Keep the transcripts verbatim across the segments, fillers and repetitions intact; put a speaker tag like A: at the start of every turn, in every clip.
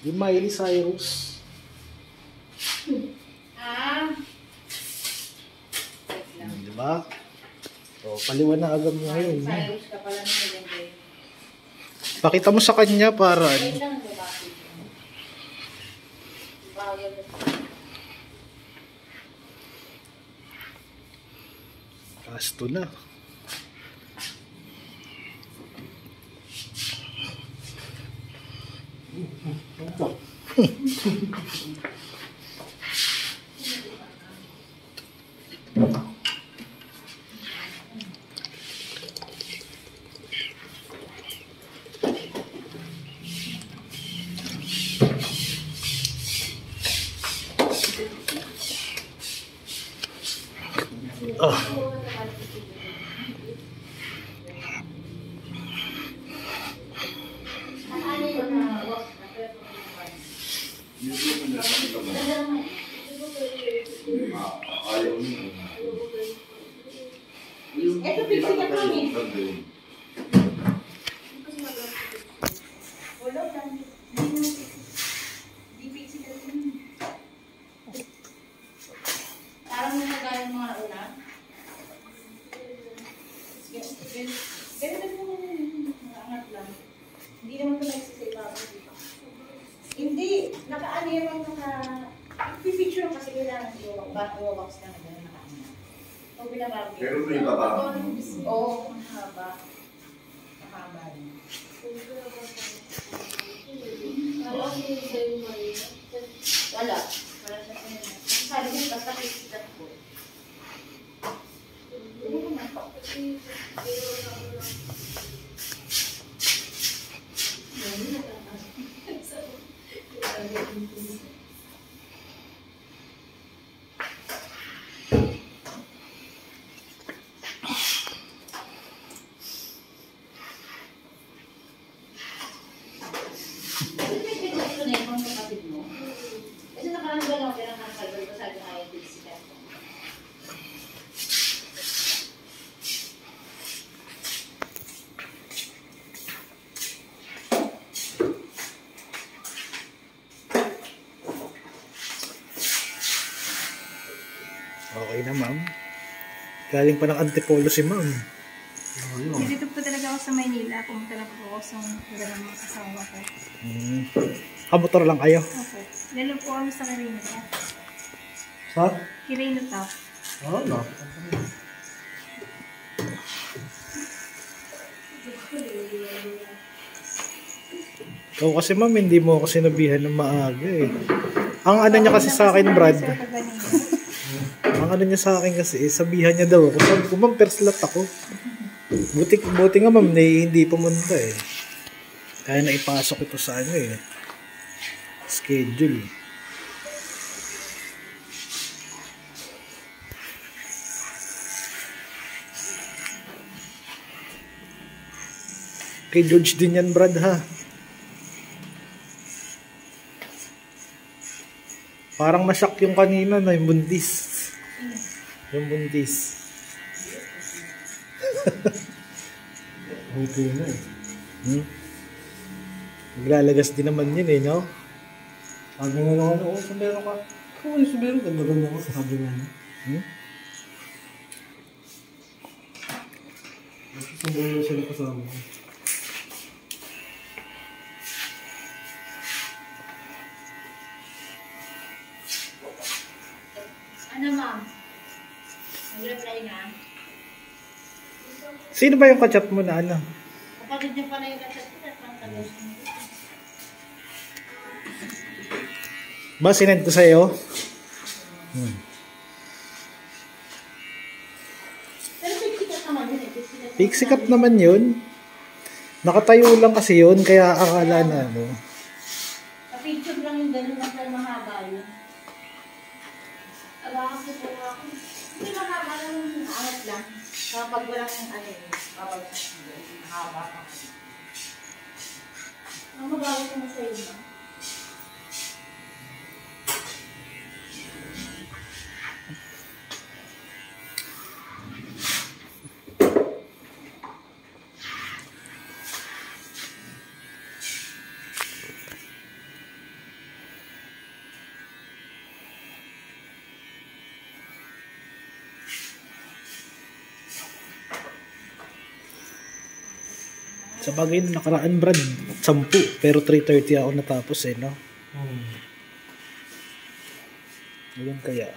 A: Yung Miley Cyrus.
B: Ah.
A: Diba? O, paliwanagan mo ngayon.
B: Cyrus ka pala nila.
A: Pakita mo sa kanya para...
B: Wait lang, bakit?
A: Kasto na. Oh.
B: Ito Pixiecut kami. Wala lang. Di Pixiecut kami. Parang mo nagaya ng mga nauna. Ganito mo nakaangat lang. Hindi naman ito nagsisay pa ako dito. Hindi. Nakaano yung naka... Pipicture kasi kailangan i-wax ka na gano'n nakaangat. Pag binabagay.
C: Pero may baba.
B: Oo, mahaba. Mahaba rin. Wala. Wala siya sa nila. Sabi niya, basta Pixiecut ko. Kasi nakaranggal ako, kaya nakakagal ko sabi nga yung Pixiecut.
A: Okay na, ma'am. Galing pa ng Antipolo si ma'am. Oh,
D: dito po talaga ako sa Maynila. Pumunta lang po ako sa lugar ng mga kasama ko.
A: Hmm. Kamotor lang kayo?
D: Okay. Lalo po kami sa Kirino Top.
A: Sa?
D: Kirino Top.
A: Oo, no. Ikaw kasi ma'am, hindi mo ako sinabihan ng maaga eh. Ang ano niya kasi sa akin, Brad. Ang ano niya sa akin kasi, eh, sabihan niya daw ako. Sabi ko, ma'am, first lot ako. Buti, buti nga ma'am, hindi pumunta eh. Kaya na ipasok ito sa ano eh. Schedule. Kay George din yan, Brad, ha? Parang nasyak yung kanina na yung buntis. Yung buntis. Okay na eh. Hmm? Naglalagas din naman yun eh, no? Sabi nga naman, oo, sumero ka. Oo, sumero. Ganda-ganda ko. Sabi nga na. Hmm? Sumero sila kasama ko.
B: Ano, ma'am? Nag-reply na?
A: Sino ba yung kachat mo na ano?
B: Kapatid niya pala yung kachat ko. Nagpantagos mo.
A: Ba, sinend ko sa'yo? Hmm.
B: Pero Pixiecut naman yun eh.
A: Pixiecut naman yun. Nakatayo lang kasi yun, kaya akala na ano.
B: Pa-picture lang yung gano'n at lang mahaba yun. Aba kasi po ako. Hindi mahaba lang yung angat lang. Kapag walang ano yun, kapag mahaba ka. Ang mabago ko na sa'yo na.
A: Sa bagay na nakaraan, Brad, sampu. Pero three thirty ako natapos eh, no?
C: Hmm.
A: Ayun kaya.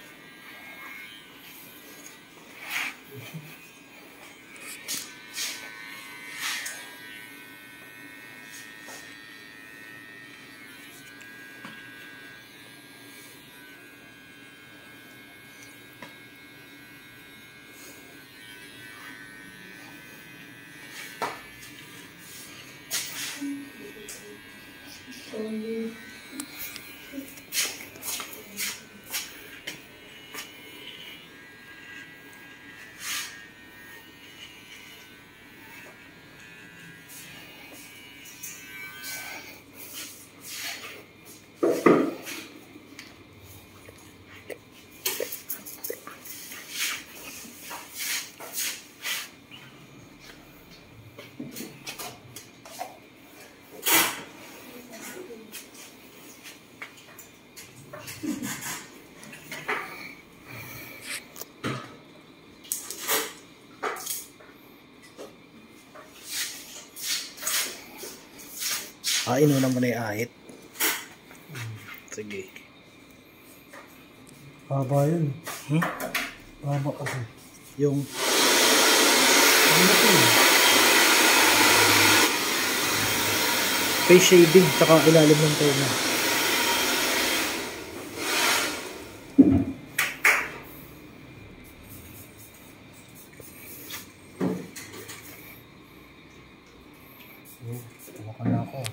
A: Ah, inuna mo na yung ahit. Sige.
C: Haba yun.
A: Hmm?
C: Haba kasi.
A: Yung
C: Ano to eh?
A: face shading, tsaka ilalim ng tenga.
C: Hmm, tumakan na ako.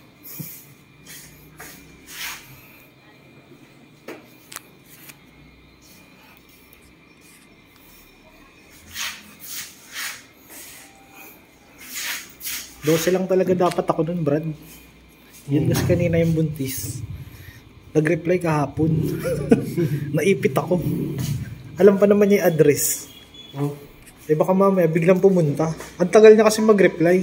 A: Dose lang talaga dapat ako nun, Brad. Yun kasi kanina yung buntis. Nag-reply kahapon. Naipit ako. Alam pa naman niya yung address.
C: Oh.
A: Eh baka mamaya biglang pumunta. Ang tagal niya kasi mag-reply.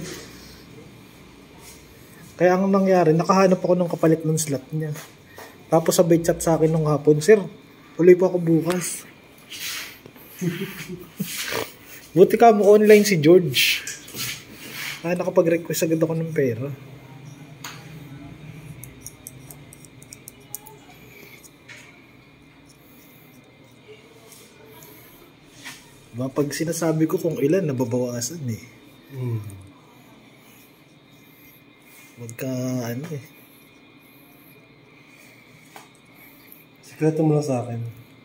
A: Kaya ang nangyari, nakahanap ako ng kapalit ng slot niya. Tapos sabay chat sa akin nung hapon, Sir, tuloy po ako bukas. Buti ka mo online si George. Ah, nakapag-request agad ako ng pera. Diba, pag sinasabi ko kung ilan, nababawasan eh.
C: Hmm.
A: Magka, ano eh.
C: Sikreto mo lang sa akin.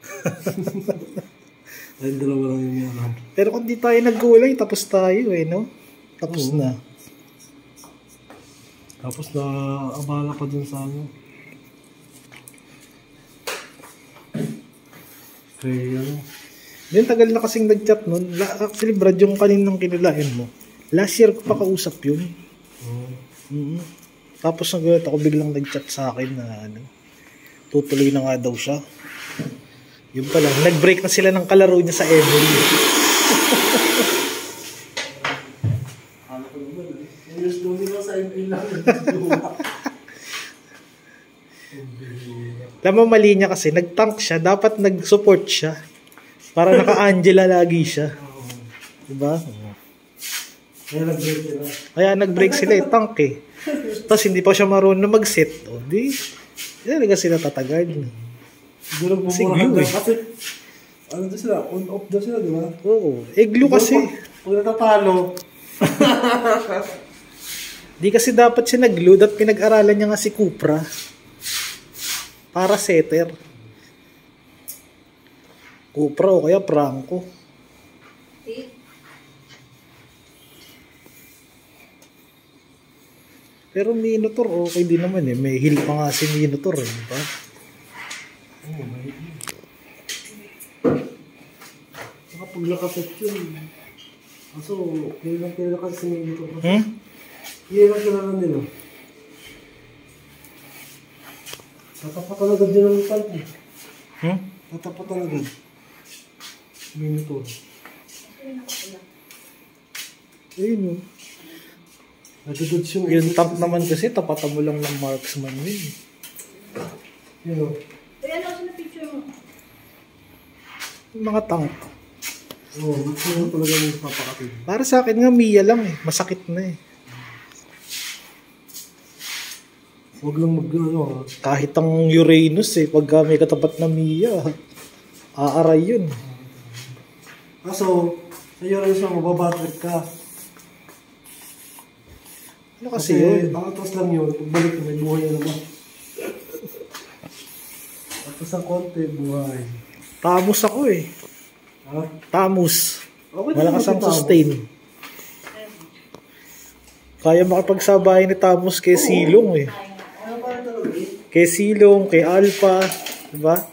C: Dahil dalawa lang yung alam.
A: Pero kung di tayo nagkulay, tapos tayo eh, no? Tapos
C: Oo.
A: na.
C: Tapos na abala pa dun sa ano. Kaya ano.
A: Then tagal na kasing nag-chat nun. La- Actually, Brad, yung kaninang kinulain mo. Last year ko pa kausap yun.
C: Oh.
A: Mm-hmm. Tapos nagulat ako, biglang nag-chat sa akin na ano, tutuloy na nga daw siya. Yun pala, nag-break na sila ng kalaro niya sa Emily.
C: Ano ko naman eh. Yung daw nila sa M P lang.
A: Alam mo, mali niya kasi, nag-tank siya, dapat nag-support siya. Para naka-Angela lagi siya. Diba?
C: Kaya nag-break sila.
A: Kaya nag-break sila eh, tank eh. Tapos hindi pa siya marunong mag-set. O di, yan talaga sila tatagal.
C: Siguro
A: Kasi
C: bumurahan
A: glue
C: na.
A: eh.
C: Kasi, ano daw sila? On-off daw sila, di ba?
A: Oo, eh glue kasi.
C: Pag, pag natatalo,
A: Di kasi dapat siya nag-glue at pinag-aralan niya nga si Cupra. Para setter. Cupra o kaya Franco. Pero Minotaur, okay din naman eh. May heel pa nga si Minotaur eh. Diba?
C: oh, may saka pag nakapit yun. Kaso, hindi lang kilala kasi si Mingito.
A: Hmm?
C: Hindi lang kilala nila. Tatapatan agad din ang tank eh.
A: Hmm?
C: Tatapatan agad. Mingito.
A: Ayun o.
C: Nagdododge yung...
A: Yung tank naman kasi, tapatan mo lang ng marksman yun.
C: Yun o.
B: Uy, ano sa picture mo?
A: Yung mga tank.
C: Oo, oh, gusto mo talaga yung papakatid.
A: Para sa akin nga, Mia lang eh. Masakit na eh.
C: Huwag lang mag, ano, ha?
A: Kahit ang Uranus eh, pagka may katapat na Mia, aaray yun.
C: Kaso, sa Uranus lang, mababatrip ka.
A: Ano kasi, kasi yun?
C: Ang atas lang yun, pagbalik may buhay na naman. Atas ang konti, buhay.
A: Tamus ako eh.
C: Ha?
A: Tamus.
C: Okay,
A: malakas ang sustain. Kaya makipagsabay ni Tamus kay Silong eh.
C: Ano pa rin talaga eh?
A: Kay Silong, kay Alpha, diba?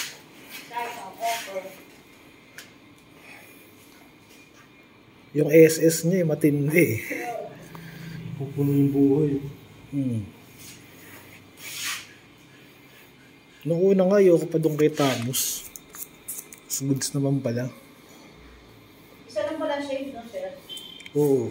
A: Yung S S niya eh, matindi eh.
C: Pupuno yung buhay.
A: Hmm. Noong una nga, ayoko pa doon kay Tamus. Mas goods naman pala.
B: Isa lang pala shade, no, sir?
A: Oo.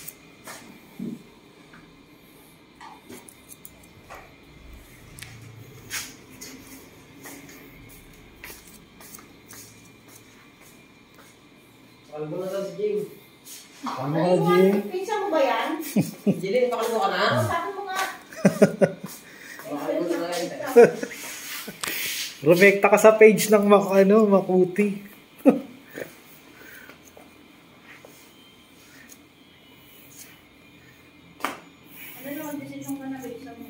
C: Alam mo na sa si Jing. Ano
B: Ay,
C: ka, Jing?
B: what? Pinsan mo ba yan?
C: Jilin, pakalo ka na?
B: Oo, sabi mo nga.
A: Rumekta ka sa page ng mak ano, Makuti.
B: Ano naman decision ka na bisa mo?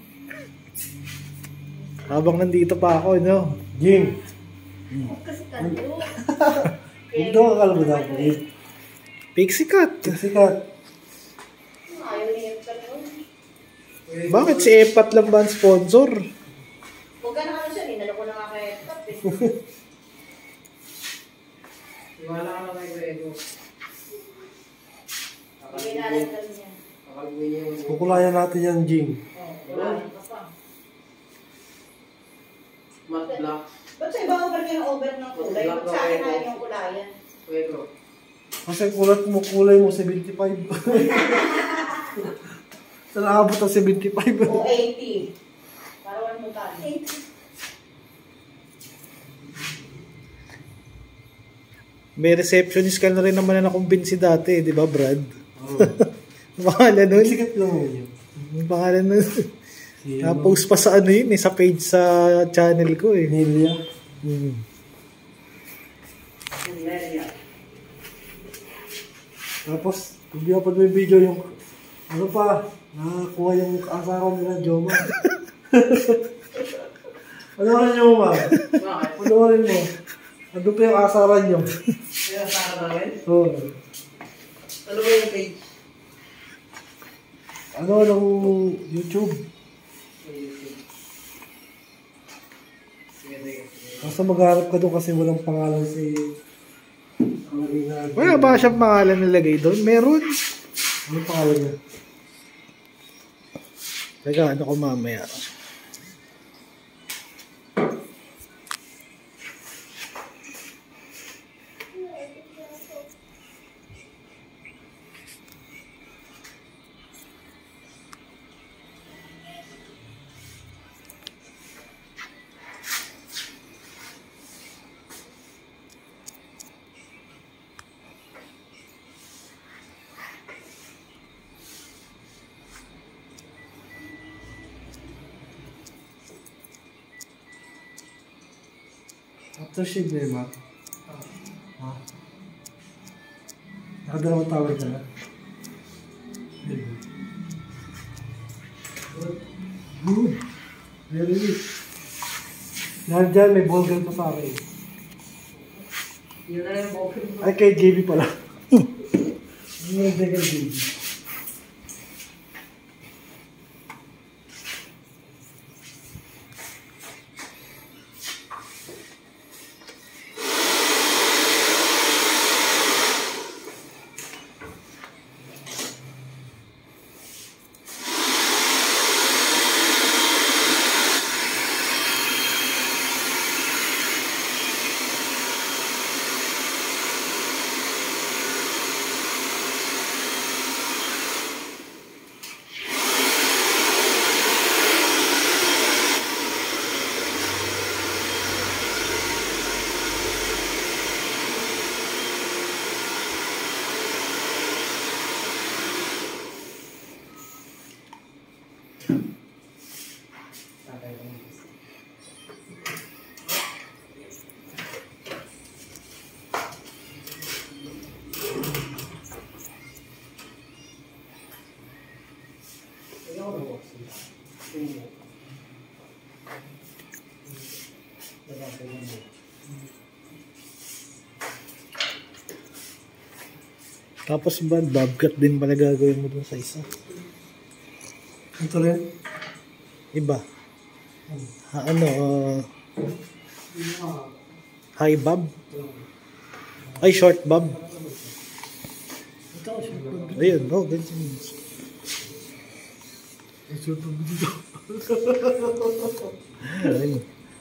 A: Habang nandito pa ako, no?
C: Jing!
B: Kasi kanyo.
C: Hindi ka kalabo na ako eh.
A: Pixiecut.
C: Pixiecut.
B: Ayaw niya yung kanyo.
A: Bakit si Epat lang ba ang sponsor?
B: Huwag ka na ano siya, ninalo ko na nga kay Tap eh.
C: Iwala ka lang kay Grego.
B: Hindi nalang kami niya.
C: Kukulayan natin yan, Jing.
B: Wala ka pa.
C: Matte black.
B: Ba't sa iba over niya yung over ng kulay? Ba't sa akin ayaw yung kulayan?
C: Grego. Kasi kulat mo, kulay mo seventy-five. Saan nakabot ang seventy-five?
B: O eighty. Para walang mutano.
A: May receptionist ka na rin naman na nakumbinsi dati, di ba, Brad?
C: Oo.
A: Ang pangalan nun?
C: Sikat lang yun.
A: Ang pangalan nun?
C: Si,
A: Na-post pa sa ano yun eh, sa page sa channel ko eh.
C: Nelia.
A: Hmm.
C: Tapos, hindi pa may video yung, ano pa, nakakuha yung asaran nila, Joma. Panoorin nyo mo ba? Panoorin mo. Ano pa yung asaran nyo?
E: Yung asaran namin?
C: Oo.
E: Ano ba yung page?
C: Ano ng YouTube?
E: Sige, sige.
C: Basta magharap ka doon kasi walang pangalan si...
A: Wala ba siyang pangalan nilagay doon? Meron.
C: Ano pangalan niya?
A: Teka, ano ko mamaya?
C: Aftershave na yun, ma? Ha? Nakadalawang tawag ka na? Good. Very good. Dahil dyan, may ball gun pa sa akin.
E: Yun na yung bokeh.
C: Ay, kay J B pala. Hindi na kay J B.
A: Tapos ba, bobcat din pala gagawin mo dun sa isa.
C: Ito rin.
A: Iba. Ha, ano, uh, high bob? Ay, short bob. Ayun, oh, ganyan.
C: Short bob dito.
A: Ayun.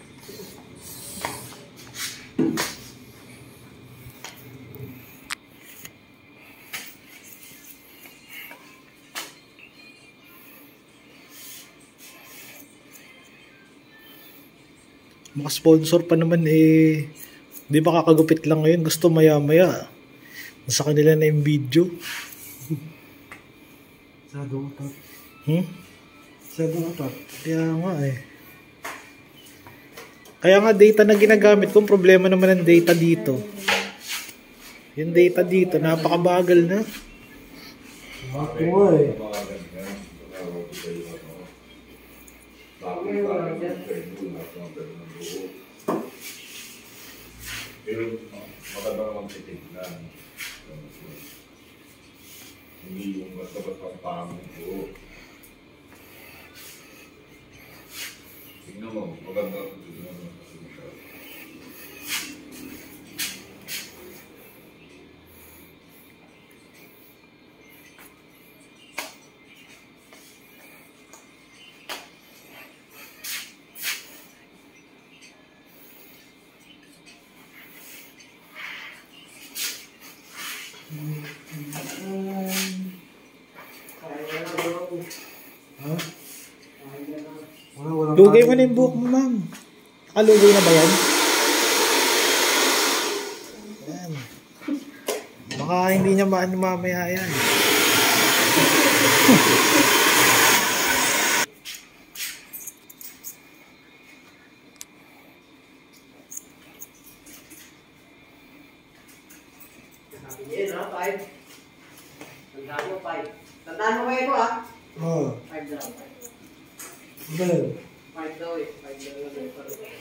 A: Maka-sponsor pa naman eh. Di ba kakagupit lang ngayon? Gusto maya-maya. Nasa kanila na yung video.
C: Sado ata.
A: Hmm?
C: Sado ata.
A: Kaya nga eh. Kaya nga data na ginagamit kong problema naman ng data dito. Yung data dito, napakabagal na.
C: Bakit nga eh.
F: Pero maganda naman titignan. Hindi yung basta-basta ang pangit ko. Tingnan mo, maganda naman titignan mo.
C: Ha? Wala, wala.
A: Lugay mo na yung buhok mo, ma'am. Nakalugay na ba yan? Yan. Baka hindi niya maano mamaya yan.
E: Sabi niya yun, ha? Five. Tandaan mo, five. Tandaan mo kayo ito, ha?
C: Oo.
E: Five daw, five.
C: Ano yun?
E: Five daw, eh. Five daw, eh.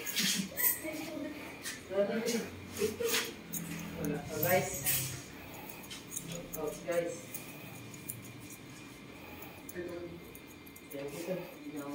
E: Wala. So, guys. Oh, guys. Yan, dito. Yan.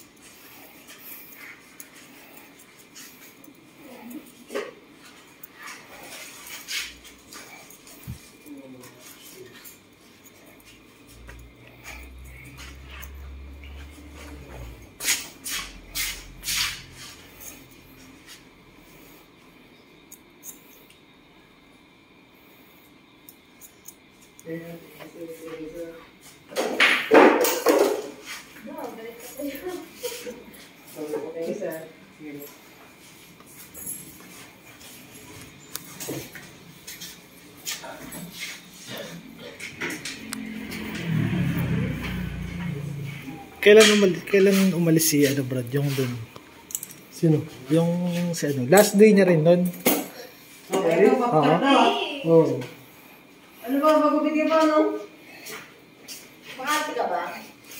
A: Kailan umalis, kailan umalis si ano, Brad, yung dun?
C: Sino?
A: Yung si ano, last day niya rin nun.
E: Okay, ito, papatap na.
C: Oo.
E: Ano ba, magupit ka ba, no?
B: Makati ka ba?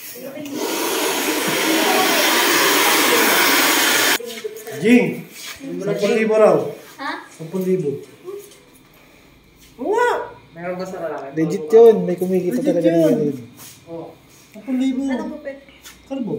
C: Jing! Sampung libo raw.
B: Ha?
C: Sampung libo.
E: Oo nga! Meron ba sa lalaki?
A: Legit yun, may kumikita
C: Legit
A: talaga
C: yun.
A: ng ganun.
E: Oo.
C: Sampung libo.
B: Anong gupit?
C: Kalbo.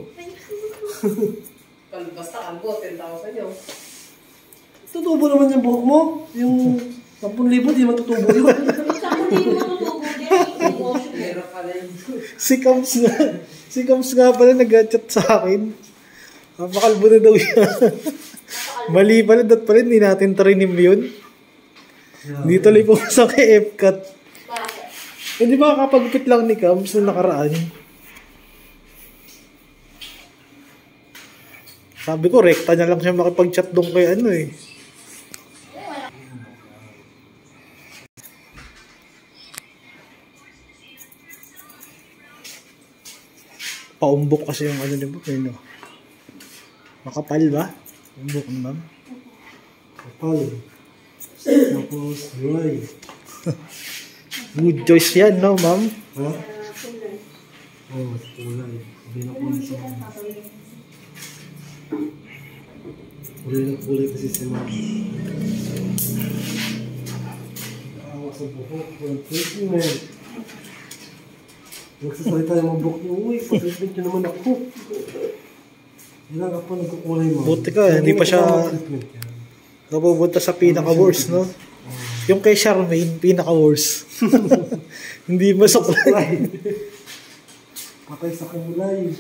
E: Kal- Basta kalbo, ten thousand yun.
C: Tutubo naman yung buhok mo. Yung sampung libo, di matutubo yun.
B: Saan hindi mo matutubo din?
E: Meron ka rin.
A: Si Kams nga, si Kams nga pala nag-chat sa akin. Mapakalbo na daw siya. Mali pala, dat pala hindi natin tarinim yun. Dito tuloy po sa kay F-cut.
B: Bakit?
A: Eh, di ba kapagpit lang ni Kams na nakaraan? Sabi ko, rekta na lang siya makipag-chat doon kay ano eh. Paumbok kasi yung ano ni Book, eh, no? Makapal ba? Umbok ni ma'am?
C: Kapal. Tapos, dry.
A: Good choice yan, no, ma'am?
C: Ha? Oo, oh, kulay. Kulay na kulay si ma'am. Kulay na kulay kasi si ma'am. Awas. sa buhok. Walang treatment. Nagsasalita yung mga buhok niyo. Uy, pa-treatment nyo naman ako. Ilang ka pa nagkukulay mo.
A: Buti ka, hindi pa siya napupunta sa pinaka-worst, no? Yung kay Charmaine, pinaka-worst. Hindi masuklay.
C: Patay sa kumulay.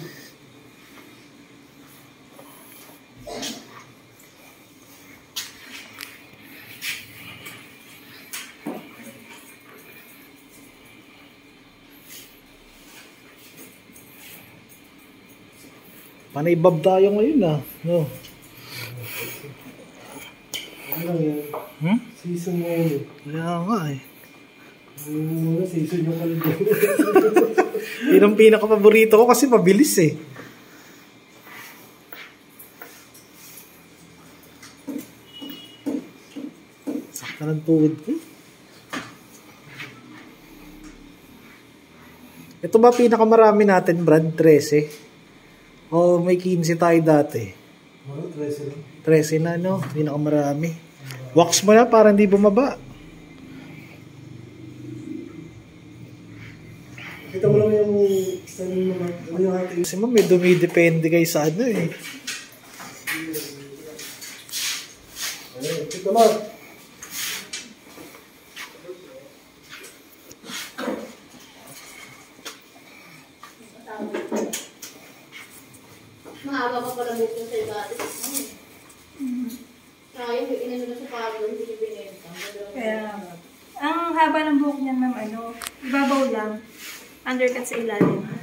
A: Panay bab tayo ngayon ah. No.
C: Ano lang yan?
A: Hmm?
C: Season ngayon eh.
A: Kaya nga eh.
C: Ano nga, season yung kalito.
A: Yun ang pinaka-paborito ko kasi mabilis eh. Sakta ng tuhod ko. Ito ba pinakamarami natin, Brad? trese? O may quince tayo dati?
C: Ano, trese lang.
A: trese na, no? Pinakamarami. Wax mo na para hindi bumaba.
C: Kita mo lang yung style mo naman. Ano yung ating...
A: Kasi ma'am, may dumidepende kayo sa ano eh.
C: Ayun, kita mo.
B: Mahaba pa pala buko sa dati. Kaya yung inano na sa pagod, hindi niya binenta.
D: Kaya, ang haba ng buhok niyan, ma'am, ano, ibabaw lang, undercut sa ilalim.